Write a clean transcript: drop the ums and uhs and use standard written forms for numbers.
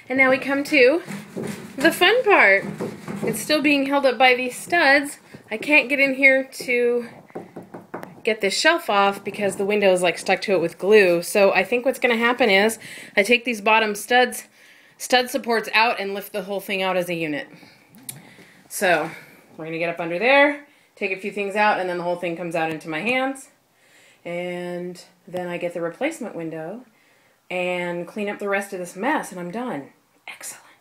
And now we come to the fun part. It's still being held up by these studs. I can't get in here to get this shelf off because the window is like stuck to it with glue. So I think what's going to happen is I take these bottom stud supports out and lift the whole thing out as a unit. So we're going to get up under there, take a few things out, and then the whole thing comes out into my hands. And then I get the replacement window and clean up the rest of this mess, and I'm done. Excellent.